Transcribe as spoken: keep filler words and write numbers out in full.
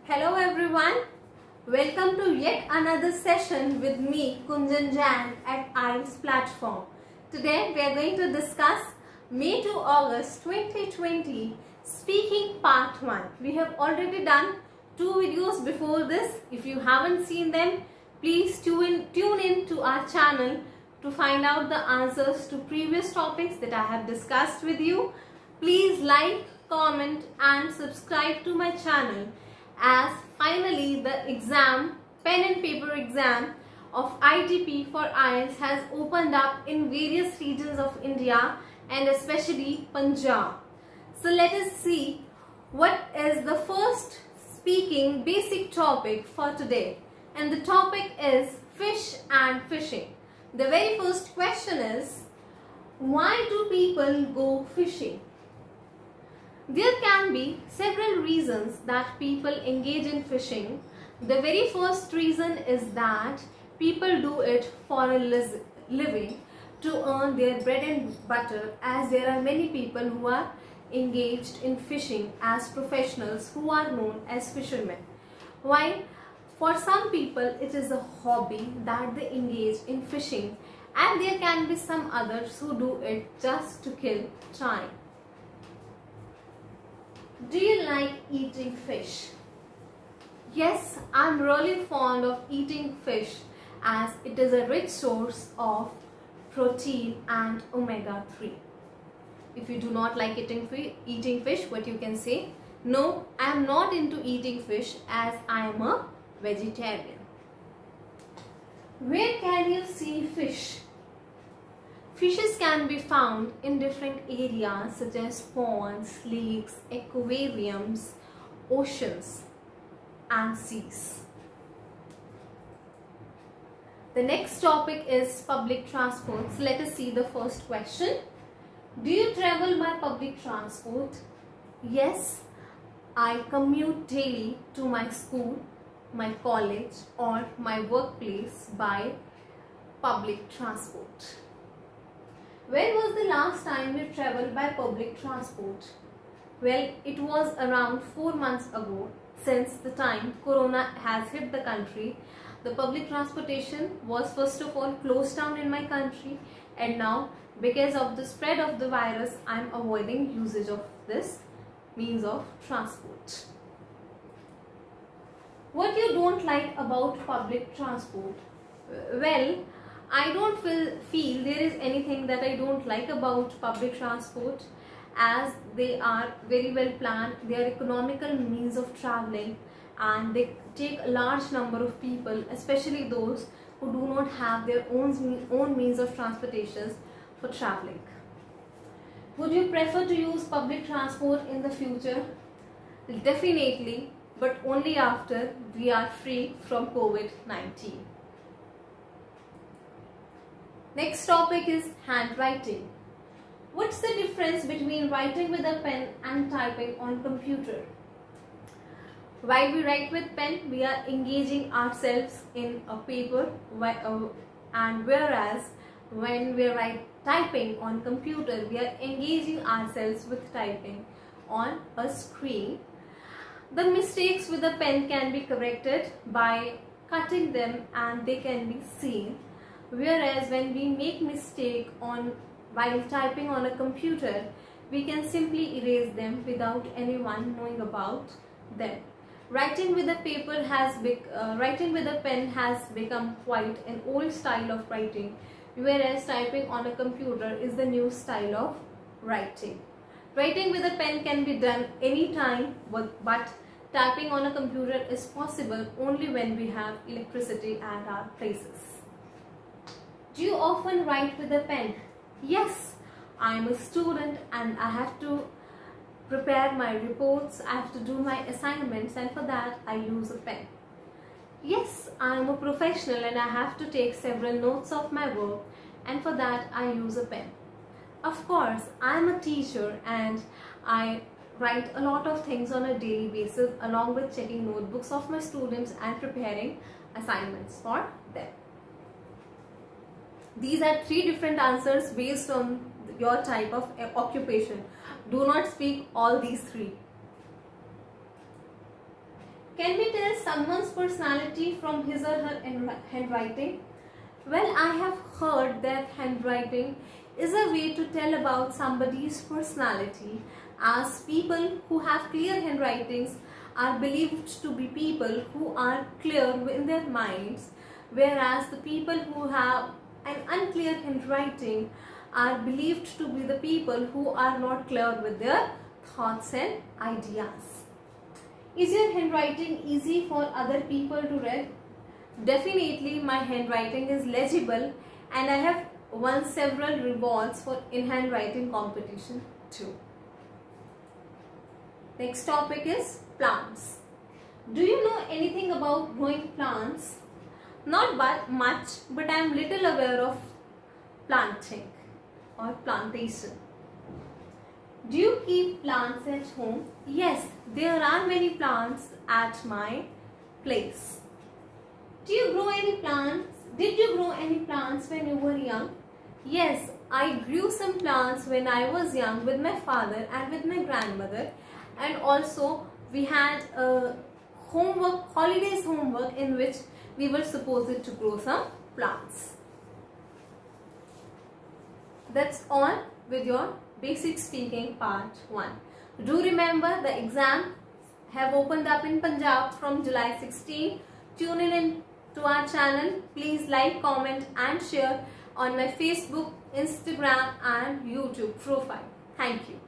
Hello everyone, welcome to yet another session with me Kunjan Jain at I E L T S platform. Today we are going to discuss May to August twenty twenty speaking part one. We have already done two videos before this. If you haven't seen them, please tune in, tune in to our channel to find out the answers to previous topics that I have discussed with you. Please like, comment and subscribe to my channel, as finally the exam, pen and paper exam of I T P for I E L T S has opened up in various regions of India and especially Punjab. So let us see what is the first speaking basic topic for today, and the topic is fish and fishing. The very first question is, why do people go fishing? There can be several reasons that people engage in fishing. The very first reason is that people do it for a living, to earn their bread and butter, as there are many people who are engaged in fishing as professionals who are known as fishermen. While for some people it is a hobby that they engage in fishing, and there can be some others who do it just to kill time. Do you like eating fish? Yes, I'm really fond of eating fish, as it is a rich source of protein and omega three. If you do not like eating fish, eating fish, what you can say? No, I am not into eating fish, as I am a vegetarian. Where can you see fish? Fishes can be found in different areas such as ponds, lakes, aquariums, oceans and seas. The next topic is public transport. So let us see the first question. Do you travel by public transport? Yes, I commute daily to my school, my college or my workplace by public transport. When was the last time you traveled by public transport? Well, it was around four months ago. Since the time Corona has hit the country, the public transportation was first of all closed down in my country, and now because of the spread of the virus, I am avoiding usage of this means of transport. What you don't like about public transport? Well, I don't feel, feel there is anything that I don't like about public transport, as they are very well planned, they are economical means of traveling, and they take a large number of people, especially those who do not have their own, own means of transportation for traveling. Would you prefer to use public transport in the future? Definitely, but only after we are free from COVID nineteen. Next topic is handwriting. What's the difference between writing with a pen and typing on computer? While we write with pen, we are engaging ourselves in a paper, and whereas when we are typing on computer, we are engaging ourselves with typing on a screen. The mistakes with a pen can be corrected by cutting them and they can be seen. Whereas when we make mistake on while typing on a computer, we can simply erase them without anyone knowing about them. Writing with a paper has bec uh, writing with a pen has become quite an old style of writing, whereas typing on a computer is the new style of writing. Writing with a pen can be done anytime, but, but typing on a computer is possible only when we have electricity at our places. Do you often write with a pen? Yes, I am a student and I have to prepare my reports, I have to do my assignments, and for that I use a pen. Yes, I am a professional and I have to take several notes of my work, and for that I use a pen. Of course, I am a teacher and I write a lot of things on a daily basis, along with checking notebooks of my students and preparing assignments for them. These are three different answers based on your type of occupation. Do not speak all these three. Can we tell someone's personality from his or her handwriting? Well, I have heard that handwriting is a way to tell about somebody's personality, as people who have clear handwritings are believed to be people who are clear in their minds, whereas the people who have an unclear handwriting are believed to be the people who are not clear with their thoughts and ideas. Is your handwriting easy for other people to read? Definitely my handwriting is legible, and I have won several rewards for in handwriting competition too. Next topic is plants. Do you know anything about growing plants? Not but much, but I am little aware of planting or plantation. Do you keep plants at home? Yes, there are many plants at my place. Do you grow any plants? Did you grow any plants when you were young? Yes, I grew some plants when I was young with my father and with my grandmother, and also we had a homework, holidays homework, in which we were supposed to grow some plants. That's all with your basic speaking part one. Do remember the exam have opened up in Punjab from July sixteenth. Tune in to our channel. Please like, comment and share on my Facebook, Instagram and YouTube profile. Thank you.